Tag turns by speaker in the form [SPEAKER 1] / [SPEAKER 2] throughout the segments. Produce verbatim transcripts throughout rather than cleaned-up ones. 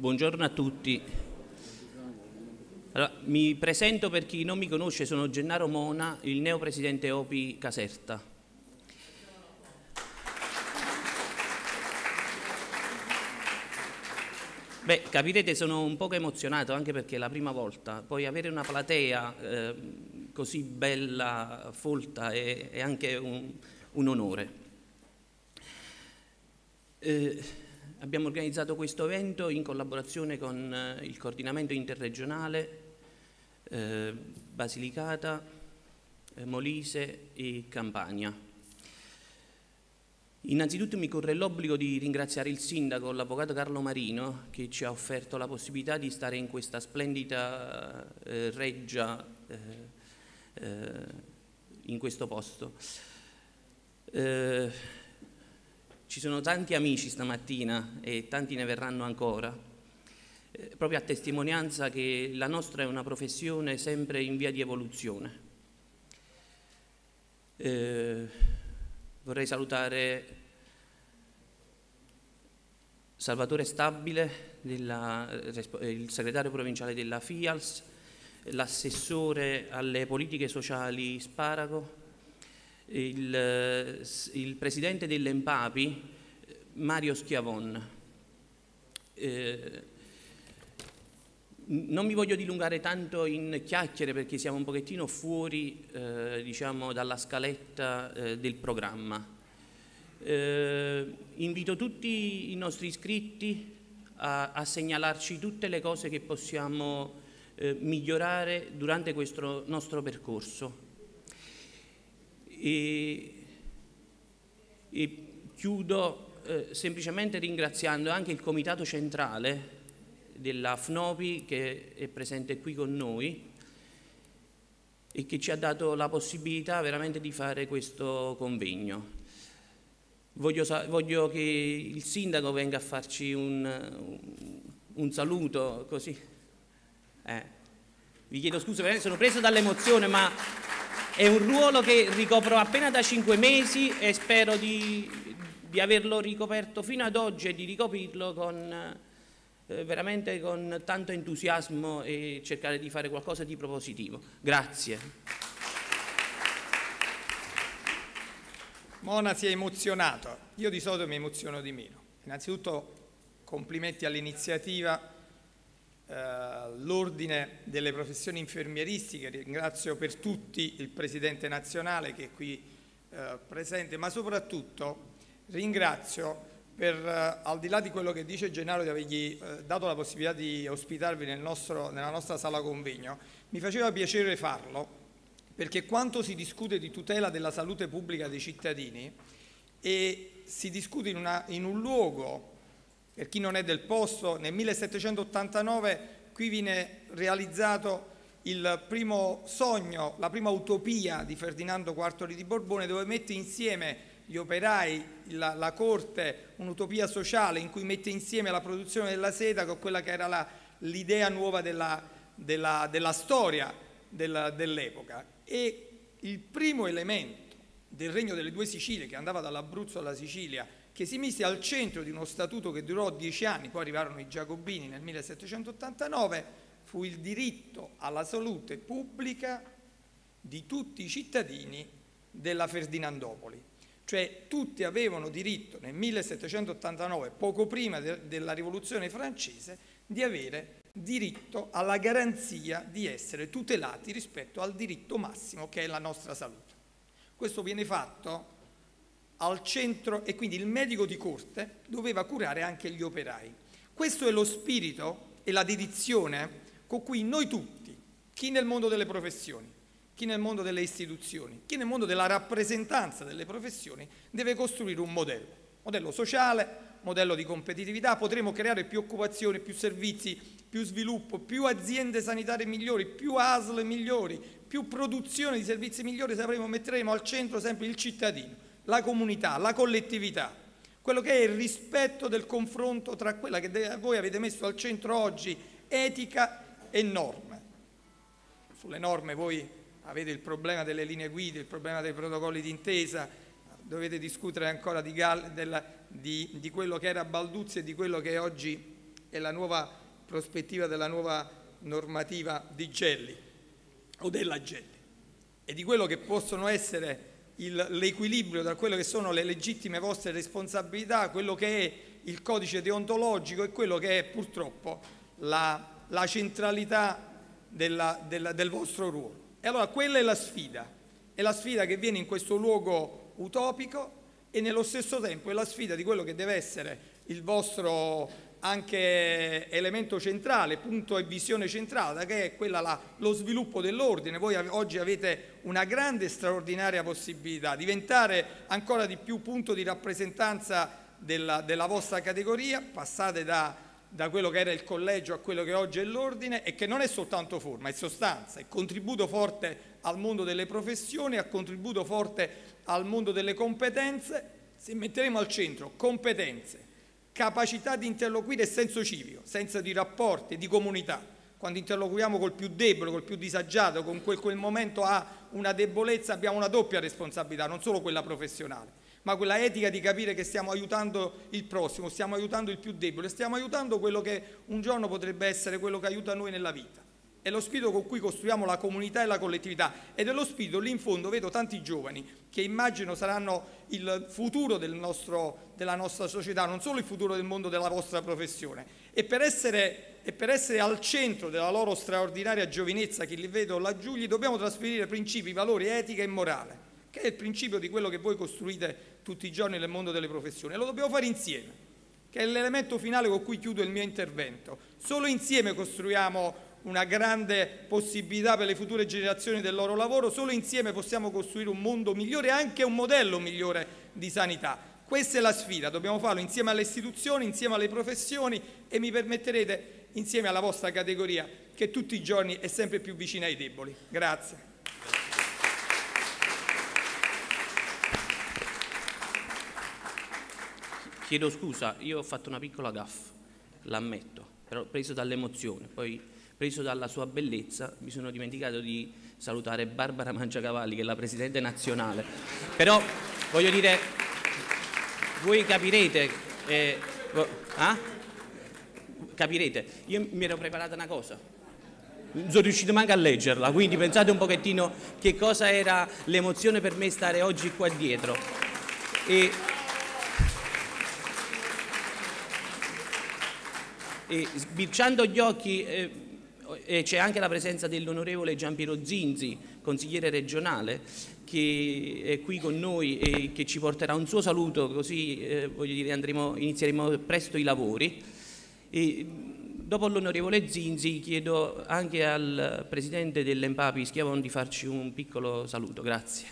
[SPEAKER 1] Buongiorno a tutti. Allora, mi presento per chi non mi conosce, sono Gennaro Mona, il neopresidente O P I Caserta. Beh, capirete, sono un poco emozionato anche perché è la prima volta, poi avere una platea eh, così bella, folta, è, è anche un, un onore. Eh, Abbiamo organizzato questo evento in collaborazione con eh, il coordinamento interregionale eh, Basilicata, eh, Molise e Campania. Innanzitutto mi corre l'obbligo di ringraziare il sindaco, l'avvocato Carlo Marino, che ci ha offerto la possibilità di stare in questa splendida eh, reggia eh, eh, in questo posto. Eh, Ci sono tanti amici stamattina e tanti ne verranno ancora, eh, proprio a testimonianza che la nostra è una professione sempre in via di evoluzione. Eh, vorrei salutare Salvatore Stabile, della, il segretario provinciale della FIALS, l'assessore alle politiche sociali Sparago, Il, il presidente dell'Empapi Mario Schiavon. Eh, non mi voglio dilungare tanto in chiacchiere perché siamo un pochettino fuori eh, diciamo, dalla scaletta eh, del programma. Eh, invito tutti i nostri iscritti a, a segnalarci tutte le cose che possiamo eh, migliorare durante questo nostro percorso. E, e chiudo eh, semplicemente ringraziando anche il comitato centrale della F N O P I che è presente qui con noi e che ci ha dato la possibilità veramente di fare questo convegno. Voglio, voglio che il sindaco venga a farci un, un saluto così. Eh. Vi chiedo scusa, sono preso dall'emozione, ma è un ruolo che ricopro appena da cinque mesi e spero di, di averlo ricoperto fino ad oggi e di ricoprirlo con, eh, veramente con tanto entusiasmo e cercare di fare qualcosa di propositivo. Grazie.
[SPEAKER 2] Mona si è emozionato, io di solito mi emoziono di meno. Innanzitutto complimenti all'iniziativa. Uh, l'ordine delle professioni infermieristiche, ringrazio per tutti il Presidente nazionale che è qui uh, presente, ma soprattutto ringrazio per, uh, al di là di quello che dice Gennaro di avergli uh, dato la possibilità di ospitarvi nel nostro, nella nostra sala convegno, mi faceva piacere farlo perché quanto si discute di tutela della salute pubblica dei cittadini e si discute in, una, in un luogo. Per chi non è del posto, nel millesettecentottantanove qui viene realizzato il primo sogno, la prima utopia di Ferdinando quarto re di Borbone, dove mette insieme gli operai, la, la corte, un'utopia sociale in cui mette insieme la produzione della seta con quella che era l'idea nuova della, della, della storia dell'epoca. E il primo elemento del Regno delle Due Sicilie, che andava dall'Abruzzo alla Sicilia, che si mise al centro di uno statuto che durò dieci anni, poi arrivarono i Giacobini nel millesettecentottantanove, fu il diritto alla salute pubblica di tutti i cittadini della Ferdinandopoli. Cioè tutti avevano diritto nel millesettecentottantanove, poco prima de- della rivoluzione francese, di avere diritto alla garanzia di essere tutelati rispetto al diritto massimo che è la nostra salute. Questo viene fatto al centro e quindi il medico di corte doveva curare anche gli operai. Questo è lo spirito e la dedizione con cui noi tutti, chi nel mondo delle professioni, chi nel mondo delle istituzioni, chi nel mondo della rappresentanza delle professioni, deve costruire un modello, modello sociale, modello di competitività. Potremo creare più occupazione, più servizi, più sviluppo, più aziende sanitarie migliori, più A S L migliori, più produzione di servizi migliori se avremo, metteremo al centro sempre il cittadino, la comunità, la collettività, quello che è il rispetto del confronto tra quella che voi avete messo al centro oggi, etica e norme. Sulle norme voi avete il problema delle linee guida, il problema dei protocolli d'intesa, dovete discutere ancora di, della, di, di quello che era Balduzzi e di quello che oggi è la nuova prospettiva della nuova normativa di Gelli o della Gelli e di quello che possono essere l'equilibrio tra quello che sono le legittime vostre responsabilità, quello che è il codice deontologico e quello che è purtroppo la, la centralità della, della, del vostro ruolo. E allora quella è la sfida, è la sfida che viene in questo luogo utopico e nello stesso tempo è la sfida di quello che deve essere il vostro anche elemento centrale, punto e visione centrale, che è quella là, lo sviluppo dell'ordine. Voi oggi avete una grande e straordinaria possibilità di diventare ancora di più punto di rappresentanza della, della vostra categoria, passate da, da quello che era il collegio a quello che oggi è l'ordine e che non è soltanto forma, è sostanza, è contributo forte al mondo delle professioni, è contributo forte al mondo delle competenze. Se metteremo al centro competenze, capacità di interloquire e senso civico, senso di rapporti, di comunità. Quando interloquiamo col più debole, col più disagiato, con quel, quel momento ha una debolezza, abbiamo una doppia responsabilità, non solo quella professionale, ma quella etica di capire che stiamo aiutando il prossimo, stiamo aiutando il più debole, stiamo aiutando quello che un giorno potrebbe essere quello che aiuta noi nella vita. È lo spirito con cui costruiamo la comunità e la collettività ed è lo spirito, lì in fondo vedo tanti giovani che immagino saranno il futuro del nostro, della nostra società, non solo il futuro del mondo della vostra professione. E per essere, e per essere al centro della loro straordinaria giovinezza, che li vedo laggiù, gli dobbiamo trasferire principi, valori, etica e morale, che è il principio di quello che voi costruite tutti i giorni nel mondo delle professioni. E lo dobbiamo fare insieme, che è l'elemento finale con cui chiudo il mio intervento. Solo insieme costruiamo una grande possibilità per le future generazioni del loro lavoro, solo insieme possiamo costruire un mondo migliore e anche un modello migliore di sanità. Questa è la sfida, dobbiamo farlo insieme alle istituzioni, insieme alle professioni e mi permetterete insieme alla vostra categoria che tutti i giorni è sempre più vicina ai deboli. Grazie.
[SPEAKER 1] Chiedo scusa, io ho fatto una piccola gaffe, l'ammetto, però preso dall'emozione, poi preso dalla sua bellezza, mi sono dimenticato di salutare Barbara Mangiacavalli, che è la Presidente nazionale. Però, voglio dire, voi capirete, eh, ah? capirete, io mi ero preparata una cosa, non sono riuscito manco a leggerla, quindi pensate un pochettino che cosa era l'emozione per me stare oggi qua dietro. E, e sbirciando gli occhi... Eh, E c'è anche la presenza dell'onorevole Giampiero Zinzi, consigliere regionale, che è qui con noi e che ci porterà un suo saluto, così eh, voglio dire, andremo, inizieremo presto i lavori. E dopo l'onorevole Zinzi chiedo anche al presidente dell'Empapi Schiavon di farci un piccolo saluto. Grazie.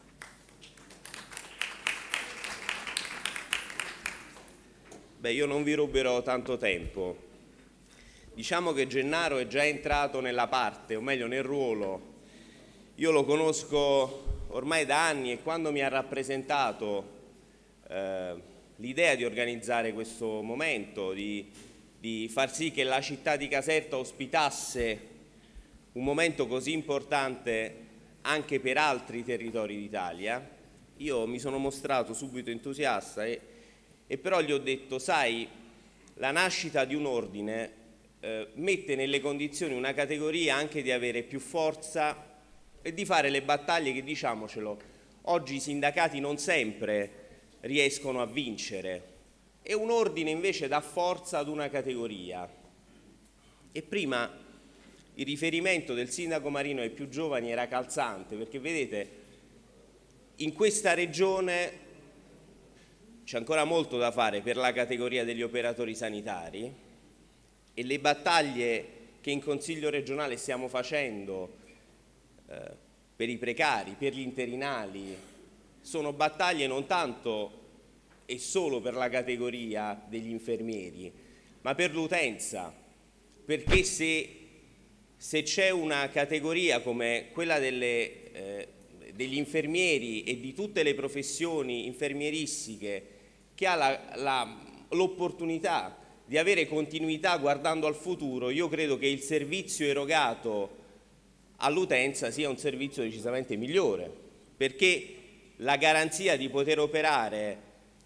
[SPEAKER 3] Beh, io non vi ruberò tanto tempo. Diciamo che Gennaro è già entrato nella parte, o meglio nel ruolo. Io lo conosco ormai da anni e quando mi ha rappresentato eh, l'idea di organizzare questo momento, di, di far sì che la città di Caserta ospitasse un momento così importante anche per altri territori d'Italia, io mi sono mostrato subito entusiasta e, e però gli ho detto, sai, la nascita di un ordine Eh, mette nelle condizioni una categoria anche di avere più forza e di fare le battaglie che, diciamocelo, oggi i sindacati non sempre riescono a vincere e un ordine invece dà forza ad una categoria. E prima il riferimento del sindaco Marino ai più giovani era calzante, perché vedete, in questa regione c'è ancora molto da fare per la categoria degli operatori sanitari e le battaglie che in Consiglio regionale stiamo facendo eh, per i precari, per gli interinali, sono battaglie non tanto e solo per la categoria degli infermieri, ma per l'utenza, perché se, se c'è una categoria come quella delle, eh, degli infermieri e di tutte le professioni infermieristiche che ha l'opportunità di avere continuità guardando al futuro, io credo che il servizio erogato all'utenza sia un servizio decisamente migliore, perché la garanzia di poter operare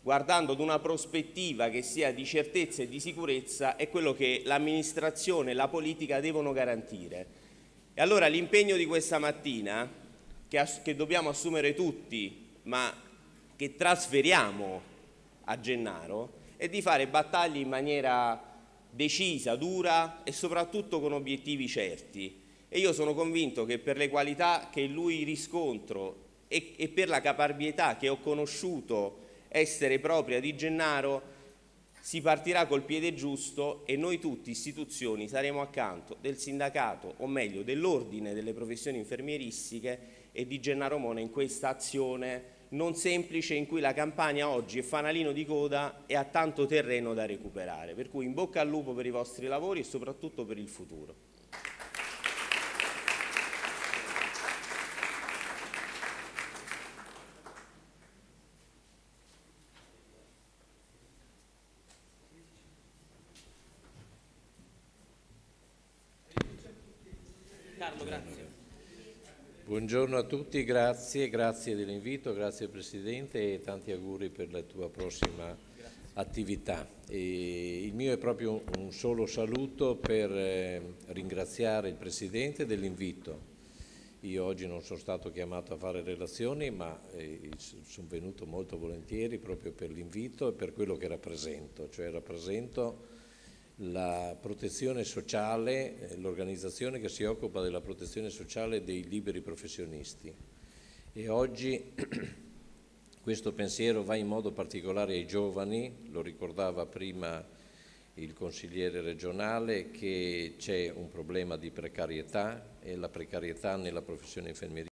[SPEAKER 3] guardando ad una prospettiva che sia di certezza e di sicurezza, è quello che l'amministrazione e la politica devono garantire. E allora l'impegno di questa mattina, che, che dobbiamo assumere tutti, ma che trasferiamo a Gennaro, è di fare battaglie in maniera decisa, dura e soprattutto con obiettivi certi. E io sono convinto che per le qualità che lui riscontro e, e per la caparbietà che ho conosciuto essere propria di Gennaro, si partirà col piede giusto e noi tutti, istituzioni, saremo accanto del sindacato, o meglio dell'ordine delle professioni infermieristiche e di Gennaro Mona in questa azione non semplice in cui la Campania oggi è fanalino di coda e ha tanto terreno da recuperare. Per cui in bocca al lupo per i vostri lavori e soprattutto per il futuro.
[SPEAKER 1] Carlo, grazie.
[SPEAKER 4] Buongiorno a tutti, grazie, grazie dell'invito, grazie Presidente e tanti auguri per la tua prossima attività. E il mio è proprio un solo saluto per eh, ringraziare il Presidente dell'invito. Io oggi non sono stato chiamato a fare relazioni, ma eh, sono venuto molto volentieri proprio per l'invito e per quello che rappresento, cioè rappresento la protezione sociale, l'organizzazione che si occupa della protezione sociale dei liberi professionisti. E oggi questo pensiero va in modo particolare ai giovani, lo ricordava prima il consigliere regionale, che c'è un problema di precarietà e la precarietà nella professione infermieristica